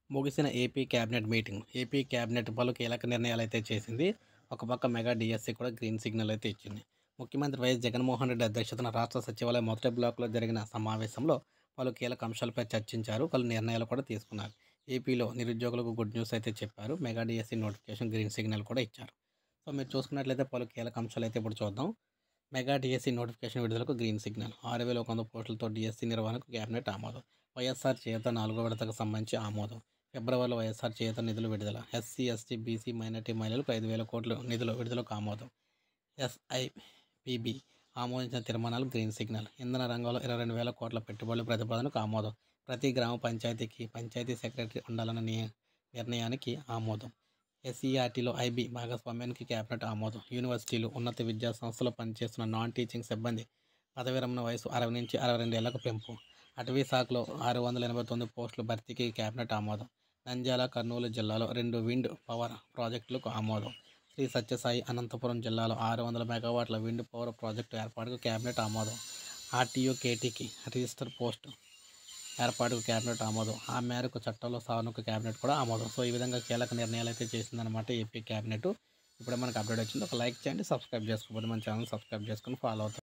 ముగిసిన AP cabinet meeting. AP cabinet పలు కీలక నిర్ణయాలైతే చేసింది. ఒక పక్క మెగా డీఎస్సీ కూడా గ్రీన్ సిగ్నల్ అయితే ఇచ్చింది. ముఖ్యమంత్రి వైఎస్ జగన్మోహన్ రెడ్డి అధ్యక్షతన రాష్ట్ర సచివాలయం మొదటి బ్లాక్లో జరిగిన సమావేశంలో పలు కీలక అంశాలపై చర్చించారు. పలు నిర్ణయాలు కూడా తీసుకున్నారు. ఏపీలో నిరుద్యోగులకు గుడ్ న్యూస్ అయితే చెప్పారు. Mega DSC notification green signal కూడా ఇచ్చారు. సో మీరు చూసుకున్నట్లయితే పలు కీలక అంశాలు అయితే ఇప్పుడు చూద్దాం. మెగా డీఎస్సీ నోటిఫికేషన్ విడుదలకు గ్రీన్ సిగ్నల్. 6,100 పోస్టులతో డీఎస్సీ నిర్వహణకు కేబినెట్ ఆమోదం. వైఎస్ఆర్ చేయూత 4వ విడతకు సంబంధించి ఆమోదం. ఫిబ్రవరిలో వైఎస్ఆర్ చేయూత నిధులు విడుదల. ఎస్సీ, ఎస్టీ, బీసీ, మైనార్టీ మహిళలకు 5,000 కోట్ల నిధులు విడుదలకు ఆమోదం. ఎస్ఐపిబి ఆమోదించిన తీర్మానాలు గ్రీన్ సిగ్నల్. ఇంధన రంగంలో 22,000 కోట్ల పెట్టుబడుల ప్రతిపాదనకు ఆమోదం. ప్రతి గ్రామ పంచాయతీకి పంచాయతీ సెక్రటరీ ఉండాలన్న నిర్ణయానికి ఆమోదం. ఎస్ఈఆర్టీలో ఐబీ భాగస్వామ్యానికి కేబినెట్ ఆమోదం. యూనివర్సిటీలు, ఉన్నత విద్యా సంస్థలో పనిచేస్తున్న నాన్ టీచింగ్ సిబ్బంది పదవి విరమణ వయసు 60 నుంచి 62 ఏళ్లకు పెంపు. అటవీ శాఖలో 689 పోస్టుల భర్తీకి కేబినెట్ ఆమోదం. నంద్యాల, కర్నూలు జిల్లాలో 2 విండ్ పవర్ ప్రాజెక్టులకు ఆమోదం. శ్రీ సత్యసాయి అనంతపురం జిల్లాలో 600 మెగావాట్ల విండ్ పవర్ ప్రాజెక్టు ఏర్పాటుకు కేబినెట్ ఆమోదం. ఆర్టీయూ కేటీకి రిజిస్టర్ పోస్టు ఏర్పాటుకు కేబినెట్ ఆమోదం. ఆ మేరకు చట్టంలో సవరణకు కేబినెట్ కూడా ఆమోదం. సో ఈ విధంగా కీలక నిర్ణయాలు అయితే చేసిందనమాట ఏపీ కేబినెట్. ఇప్పుడే మనకు అప్డేట్ వచ్చింది. ఒక లైక్ చేయండి, సబ్స్క్రైబ్ చేసుకోకపోతే మన ఛానల్ సబ్స్క్రైబ్ చేసుకొని ఫాలో అవుతారు.